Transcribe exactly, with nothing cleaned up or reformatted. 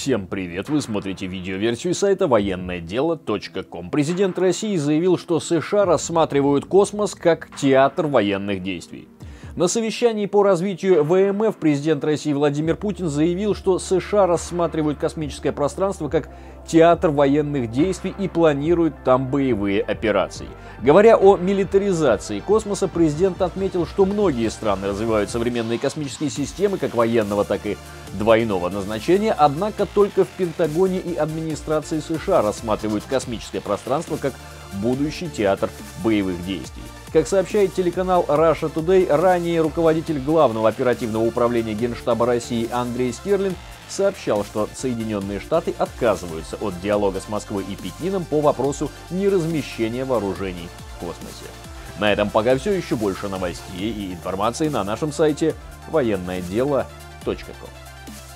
Всем привет! Вы смотрите видеоверсию сайта военное дело точка ком. Президент России заявил, что США рассматривают космос как театр военных действий. На совещании по развитию вэ эм эф президент России Владимир Путин заявил, что США рассматривают космическое пространство как театр военных действий и планируют там боевые операции. Говоря о милитаризации космоса, президент отметил, что многие страны развивают современные космические системы как военного, так и двойного назначения, однако только в Пентагоне и администрации США рассматривают космическое пространство как будущий театр боевых действий. Как сообщает телеканал Russia Today, ранее руководитель Главного оперативного управления Генштаба России Андрей Стерлин сообщал, что Соединенные Штаты отказываются от диалога с Москвой и Пекином по вопросу неразмещения вооружений в космосе. На этом пока все. Еще больше новостей и информации на нашем сайте военное дело точка ком.